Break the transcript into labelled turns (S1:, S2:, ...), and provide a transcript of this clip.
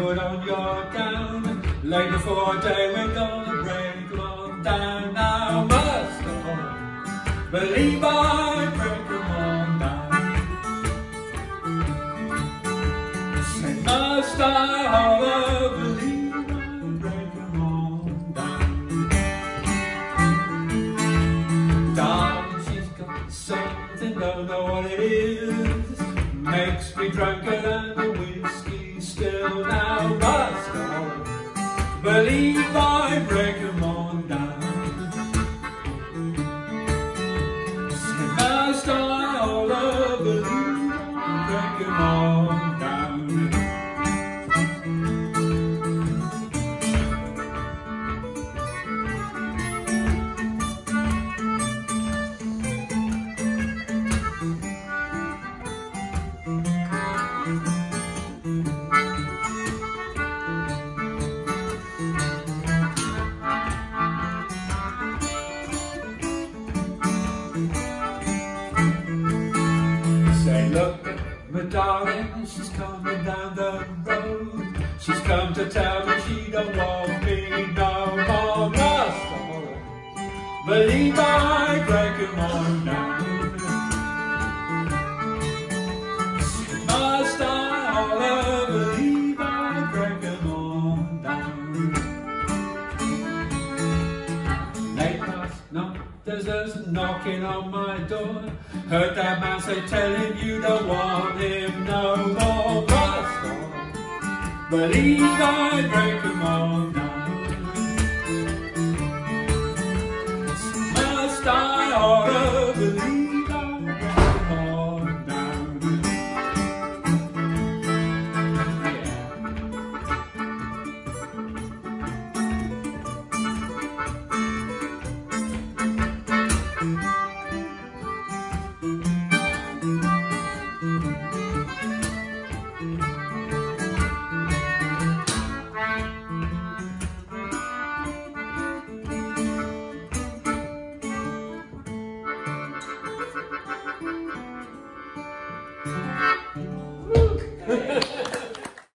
S1: put on your gown. Late before day, we're gonna break them all down. Now must I believe I break them all down? Say must I holler, believe I break them all down? Darling, she's got something, don't know what it is, makes me drunker than the whiskey still. Now must I believe I break them all down? Say must I holler, believe I break them all down? Say, look at my darling, she's coming down the road. She's come to tell me she don't want me no more. Must I believe I break them all down? Say, must I holler, believe I break them all down? Late last night, there's a knocking on my door. Heard that man say, tell him you don't want him no more. Must I believe I break them all down?